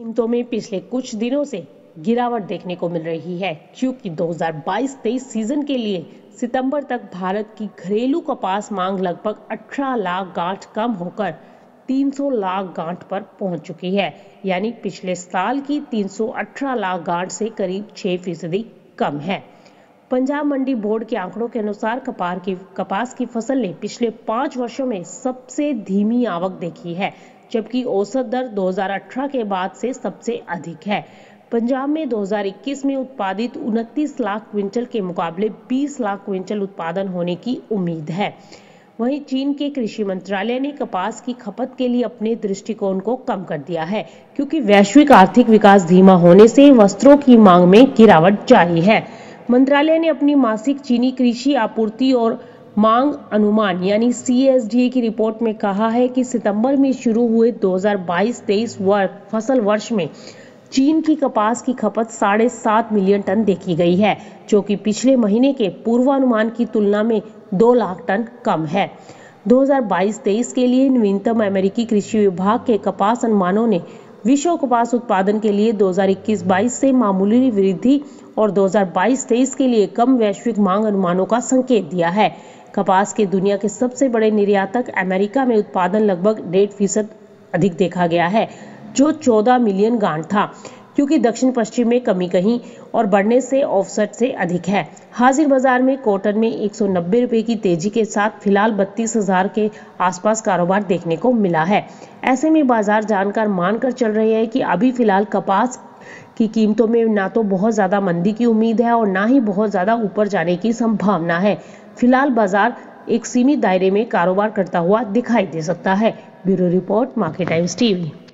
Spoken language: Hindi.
कीमतों में पिछले कुछ दिनों से गिरावट देखने को मिल रही है, क्योंकि 2022-23 सीजन के लिए सितंबर तक भारत की घरेलू कपास मांग लगभग 18 लाख गांठ कम होकर 300 लाख गांठ पर पहुंच चुकी है। यानी पिछले साल की 318 लाख गांठ से करीब 6% कम है। पंजाब मंडी बोर्ड के आंकड़ों के अनुसार कपास की फसल ने पिछले 5 वर्षों में सबसे धीमी आवक देखी है, जबकि औसत दर 2018 के बाद से सबसे अधिक है। पंजाब में 2021 में उत्पादित 29 लाख क्विंटल के मुकाबले 20 लाख क्विंटल उत्पादन होने की उम्मीद है। वहीं चीन के कृषि मंत्रालय ने कपास की खपत के लिए अपने दृष्टिकोण को कम कर दिया है, क्योंकि वैश्विक आर्थिक विकास धीमा होने से वस्त्रों की मांग में गिरावट जारी है। मंत्रालय ने अपनी मासिक चीनी कृषि आपूर्ति और मांग अनुमान यानी CSDA की रिपोर्ट में कहा है कि सितंबर में शुरू हुए 2022-23 फसल वर्ष में चीन की कपास की खपत 7.5 मिलियन टन देखी गई है, जो कि पिछले महीने के पूर्वानुमान की तुलना में 2 लाख टन कम है। 2022-23 के लिए नवीनतम अमेरिकी कृषि विभाग के कपास अनुमानों ने विश्व कपास उत्पादन के लिए 2021-22 से मामूली वृद्धि और 2022-23 के लिए कम वैश्विक मांग अनुमानों का संकेत दिया है। कपास के दुनिया के सबसे बड़े निर्यातक अमेरिका में उत्पादन लगभग 1.5% अधिक देखा गया है, जो 14 मिलियन गांठ था, क्योंकि दक्षिण पश्चिम में कमी कहीं और बढ़ने से ऑफसेट से अधिक है। हाजिर बाजार में कॉटन में 190 रुपए की तेजी के साथ फिलहाल 32,000 के आसपास कारोबार देखने को मिला है। ऐसे में बाजार जानकार मानकर चल रहे हैं कि अभी फिलहाल कपास की कीमतों में ना तो बहुत ज्यादा मंदी की उम्मीद है और ना ही बहुत ज्यादा ऊपर जाने की संभावना है। फिलहाल बाजार एक सीमित दायरे में कारोबार करता हुआ दिखाई दे सकता है। Bureau report, market times TV.